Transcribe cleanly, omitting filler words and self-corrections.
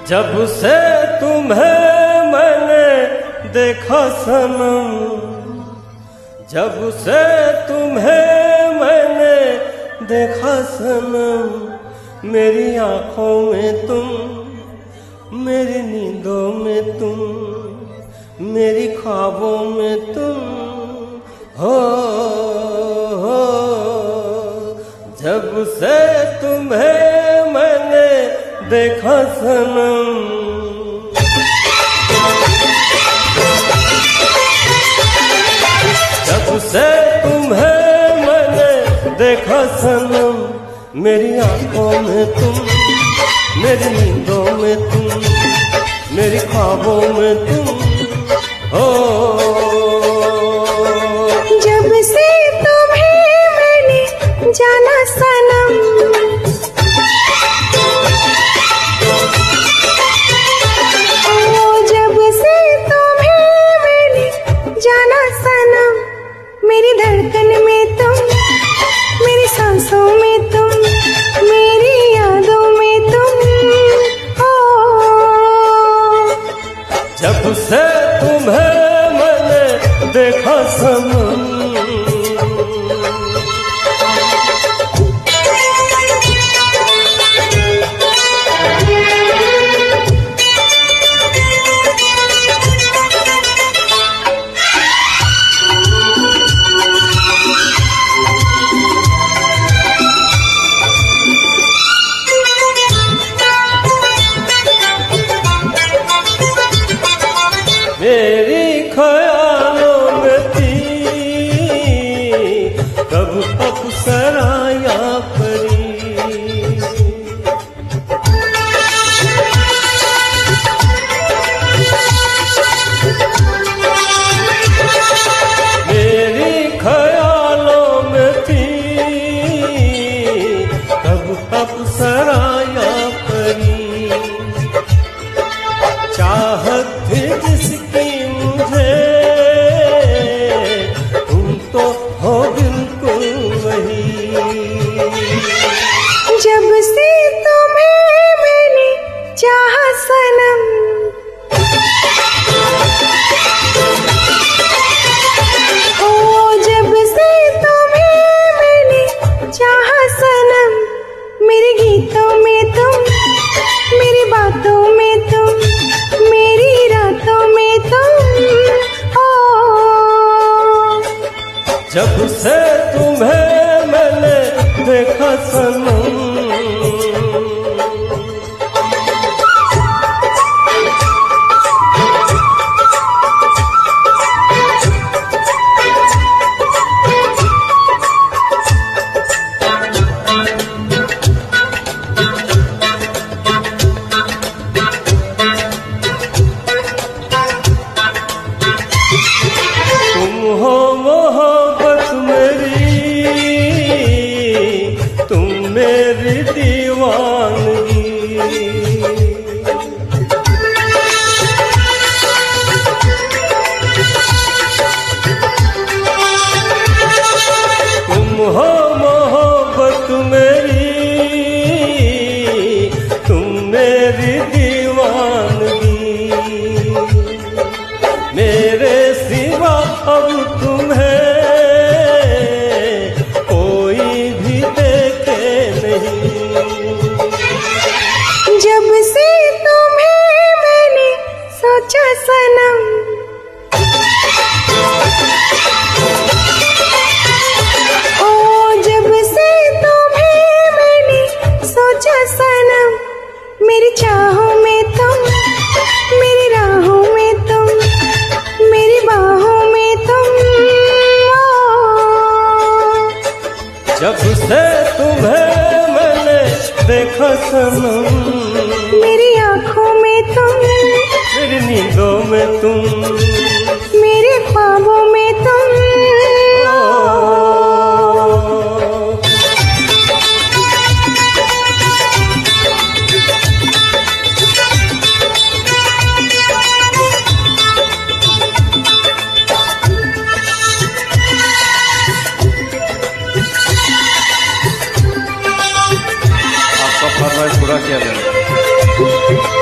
जब से तुम्हें मैंने देखा सनम, जब से तुम्हें मैंने देखा सनम, मेरी आँखों में तुम, मेरी नींदों में तुम, मेरी ख्वाबों में तुम हो। जब से तुम्हें मैंने देखा सनम, जब से तुम्हें मैंने देखा सनम, मेरी आँखों में तुम, मेरी नींदों में तुम, मेरी ख्वाबों में तुम हो। जब से तुम्हें मैंने जाना सनम, जब से तुम्हें मैंने जाना सनम, मेरी धड़कन में तुम, मेरी सांसों में तुम, मेरी यादों में तुम हो। जब से तुम्हें मैंने देखा सनम, मेरी ख्यालों में थी कब अप्सरा या परी, मेरी ख्यालों में थी कब अप्सरा या परी, चाहत थी जिसकी मुझे, तुम तो हो बिल्कुल वही। जब से तुम्हें मैंने चाहा सनम, जब से तुम्हें मैंने चाहा सनम, मेरे गीतों में तुम, मेरी बातों में तुम, मेरी रातों में तुम हो। जब से तुम्हें मैंने देखा सनम, तुम हो मोहब्बत मेरी, तुम मेरी दीवानगी, तुम हो मोहब्बत मेरी, तुम मेरी दीवानगी, मेरे सिवा अब तुम्हें कोई भी देखे नहीं। जब से तुम्हें मैंने सोचा सनम, जब से तुम्हें मैंने सोचा सनम, मेरी चाहों में तुम, मेरी राहों में तुम, मेरी बाहों में तुम जब से तुम्हें मैंने देखा सनम, मेरी आँखों में तुम, मेरी नींदों में तुम, मेरे ख्वाबों में तुम फरमाइश पूरा किया जाए।